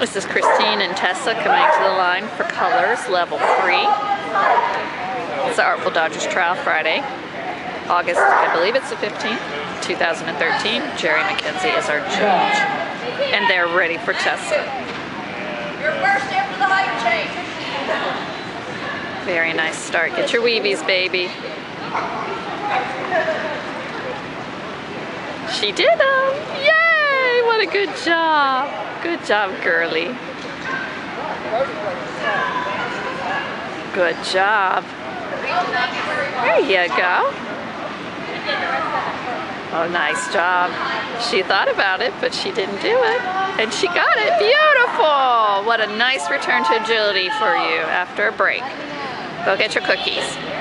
This is Christine and Tessa coming to the line for Colors Level 3. It's the Artful Dodgers Trial Friday, August, I believe it's the 15th, 2013. Jerry McKenzie is our judge. And they're ready for Tessa. You're first after the height change. Very nice start. Get your weavies, baby. She did them! Yay! What a good job. Good job, girly. Good job. There you go. Oh, nice job. She thought about it, but she didn't do it. And she got it. Beautiful! What a nice return to agility for you after a break. Go get your cookies.